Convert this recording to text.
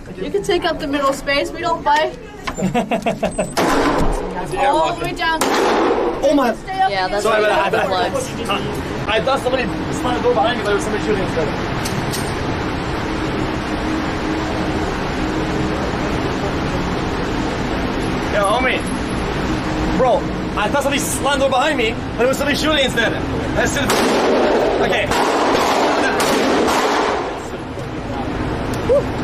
You can take up the middle space. We don't bite. All the way down. Oh my! Yeah, that's Sorry, right. I thought somebody slammed the door behind me, but there was somebody shooting instead. Yo, homie. Bro, I thought somebody slammed the door behind me, but it was somebody shooting instead. That's it. Okay. Woo.